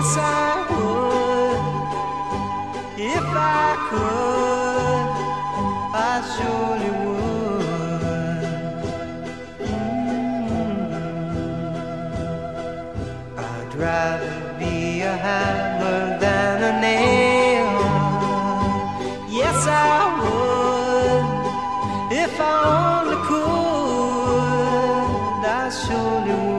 Yes, I would. If I could, I surely would. I'd rather be a hammer than a nail. Yes, I would. If I only could, I surely would.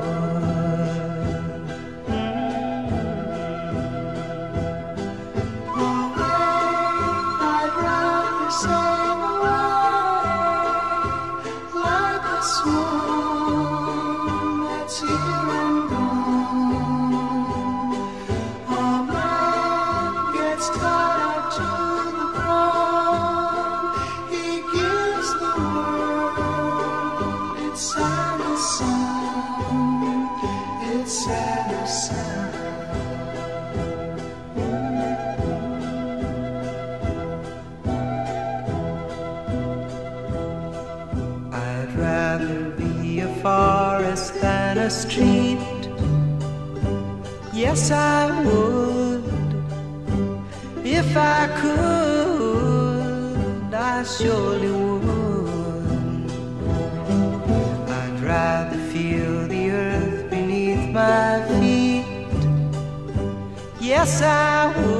I'd rather be a forest than a street. Yes, I would. If I could, I surely would. I'd rather feel the earth beneath my feet. Yes, I would.